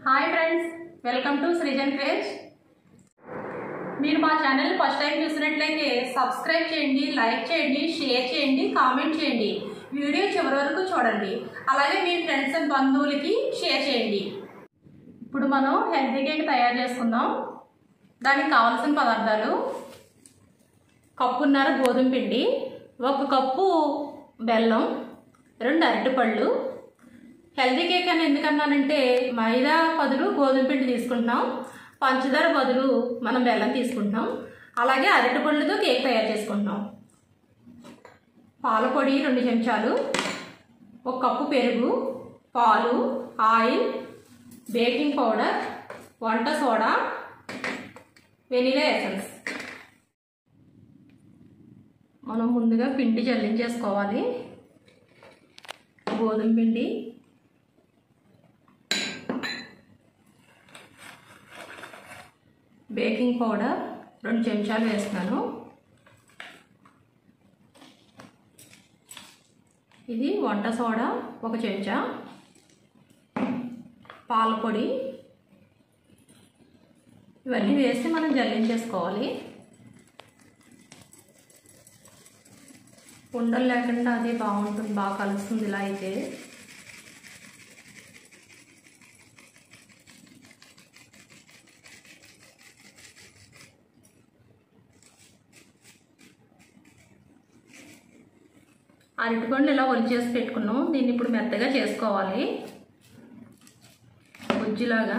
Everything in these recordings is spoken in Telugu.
Hi friends, welcome to Srujan craze. మీరు మా ఛానల్ ఫస్ట్ టైం చూసినట్లయితే సబ్స్క్రైబ్ చేయండి, లైక్ చేయండి, షేర్ చేయండి, కామెంట్ చేయండి. వీడియో చివరి వరకు చూడండి. అలాగే మీ ఫ్రెండ్స్ అండ్ బంధువులకి షేర్ చేయండి. ఇప్పుడు మనం హెల్తీ కేక్ తయారు చేసుకుందాం. దానికి కావాల్సిన పదార్థాలు: కప్పున్నర గోధుమ పిండి, 1 కప్పు బెల్లం, 2 అరటిపళ్ళు. హెల్తీ కేక్ అని ఎందుకన్నానంటే మైదా బదులు గోధుమ పిండి తీసుకుంటున్నాం, పంచదార బదులు మనం బెల్లం తీసుకుంటున్నాం. అలాగే అరటిపళ్ళతో కేక్ తయారు చేసుకుంటున్నాం. పాల పొడి 2 చెంచాలు, 1 కప్పు పెరుగు, పాలు, ఆయిల్, బేకింగ్ పౌడర్, వంట సోడా, వెనిలా ఎసెన్స్. మనం ముందుగా పిండి జల్లించేసుకోవాలి. గోధుమ పిండి, బేకింగ్ పౌడర్ 2 చెంచాలు వేస్తున్నాను. ఇది వంట సోడా 1 చెంచా, పాల పొడి. ఇవన్నీ వేసి మనం జల్లించేసుకోవాలి. ఉండలు లేకుండా అది బాగుంటుంది, బాగా కలుస్తుంది ఇలా అయితే. అరటిపండు ఇలా ఒలిచేసి పెట్టుకున్నాం. దీన్ని ఇప్పుడు మెత్తగా చేసుకోవాలి, గుజ్జులాగా.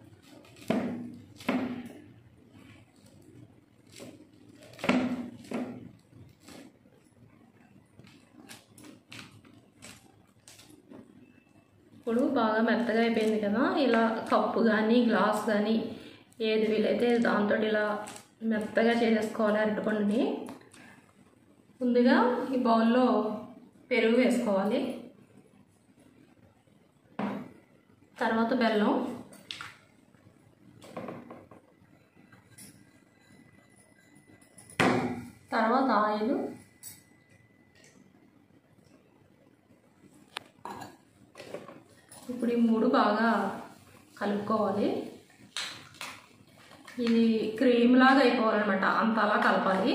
ఇప్పుడు బాగా మెత్తగా అయిపోయింది కదా. ఇలా కప్పు కానీ గ్లాస్ కానీ ఏది వీలైతే దాంతో ఇలా మెత్తగా చేసేసుకోవాలి అరటిపండుని. ముందుగా ఈ బౌల్లో పెరుగు వేసుకోవాలి, తర్వాత బెల్లం, తర్వాత ఆయిల్, ఇప్పుడు ఈ 3 బాగా కలుపుకోవాలి. ఇది క్రీమ్ లాగా అయిపోవాలన్నమాట, అంతలా కలపాలి.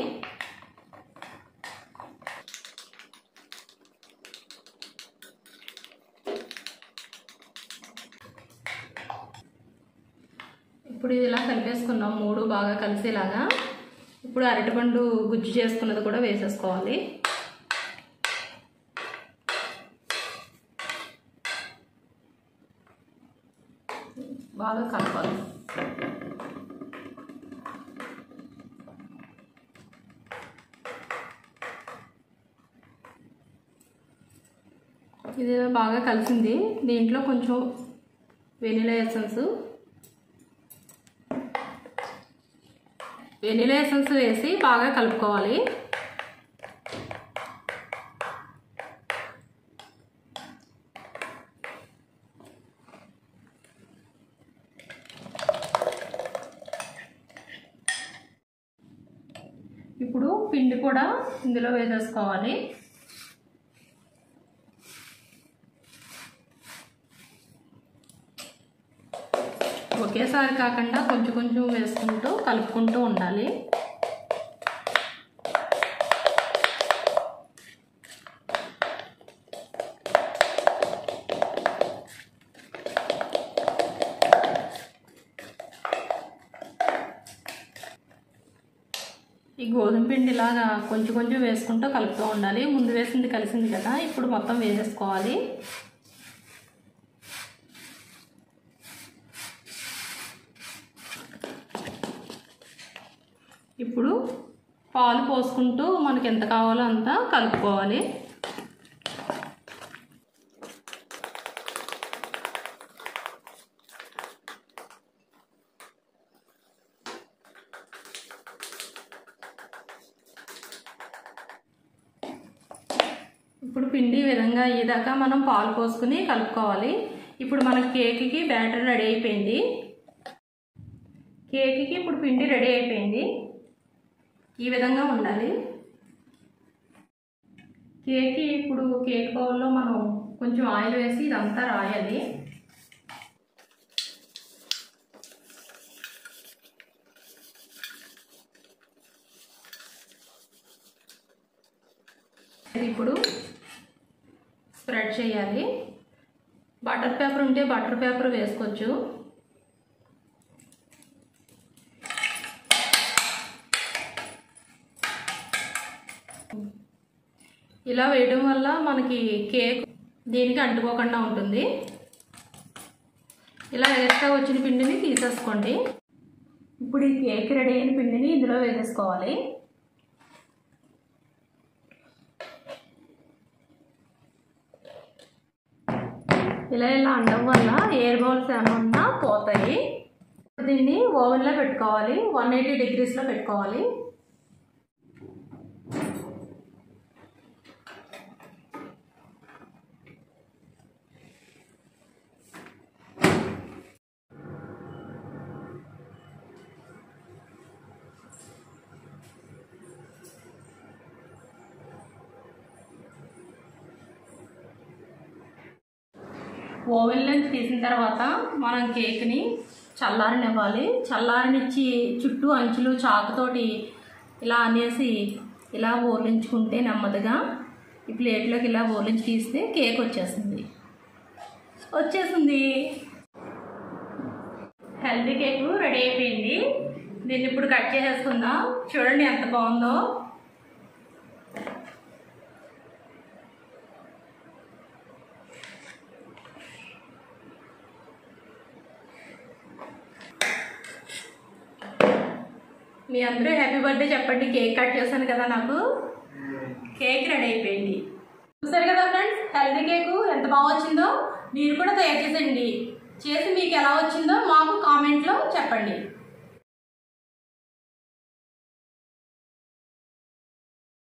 ఇప్పుడు ఇది ఇలా కలిపేసుకున్నాం, 3 బాగా కలిసేలాగా. ఇప్పుడు అరటిపండు గుజ్జు చేసుకున్నది కూడా వేసేసుకోవాలి. బాగా కలపాలి. ఇది బాగా కలిసింది. దీంట్లో కొంచెం వెనిలా ఎసెన్స్ వేసి బాగా కలుపుకోవాలి. ఇప్పుడు పిండి కూడా ఇందులో వేసేసుకోవాలి. ఒకేసారి కాకుండా కొంచెం కొంచెం వేసుకుంటూ కలుపుకుంటూ ఉండాలి. ఈ గోధుమ పిండి ఇలాగా కొంచెం కొంచెం వేసుకుంటూ కలుపుతూ ఉండాలి. ముందు వేసింది కలిసింది కదా, ఇప్పుడు మొత్తం వేసేసుకోవాలి. ఇప్పుడు పాలు పోసుకుంటూ మనకి ఎంత కావాలో అంత కలుపుకోవాలి. ఇప్పుడు పిండి ఈ విధంగా అయ్యేదాకా మనం పాలు పోసుకుని కలుపుకోవాలి. ఇప్పుడు మన కేక్కి బ్యాటర్ రెడీ అయిపోయింది. కేక్కి ఇప్పుడు పిండి రెడీ అయిపోయింది. ఈ విధంగా ఉండాలి కేక్. ఇప్పుడు కేక్ బౌల్లో మనం కొంచెం ఆయిల్ వేసి ఇదంతా రాయాలి. ఇప్పుడు స్ప్రెడ్ చేయాలి. బటర్ పేపర్ ఉంటే బటర్ పేపర్ వేసుకోవచ్చు. ఇలా వేయడం వల్ల మనకి కేక్ దీనికి అంటుకోకుండా ఉంటుంది. ఇలా ఎక్స్ట్రా వచ్చిన పిండిని తీసేసుకోండి. ఇప్పుడు ఈ కేక్ రెడీ అయిన పిండిని ఇందులో వేసేసుకోవాలి. ఇలా అనడం వల్ల ఎయిర్ బౌల్స్ ఏమన్నా పోతాయి. దీన్ని ఓవెన్లో పెట్టుకోవాలి. 180 డిగ్రీస్లో పెట్టుకోవాలి. ఓవెన్ నుంచి తీసిన తర్వాత మనం కేక్ని చల్లారనివ్వాలి. చల్లారనిచ్చి చుట్టూ అంచులు చాకుతోటి ఇలా అనేసి ఇలా ఓర్లించుకుంటే నెమ్మదిగా ఈ ప్లేట్లోకి ఇలా ఓర్లించి తీస్తే కేక్ వచ్చేసింది. హెల్తీ కేక్ రెడీ అయిపోయింది. దీన్ని ఇప్పుడు కట్ చేసేసుకుందాం. చూడండి ఎంత బాగుందో. మీ అందరూ హ్యాపీ బర్త్డే చెప్పండి. కేక్ కట్ చేశాను కదా, నాకు కేక్ రెడీ అయిపోయింది. చూసారు కదా ఫ్రెండ్స్, హెల్తీ కేకు ఎంత బాగా వచ్చిందో. మీరు కూడా తయారు చేసేయండి. చేసి మీకు ఎలా వచ్చిందో మాకు కామెంట్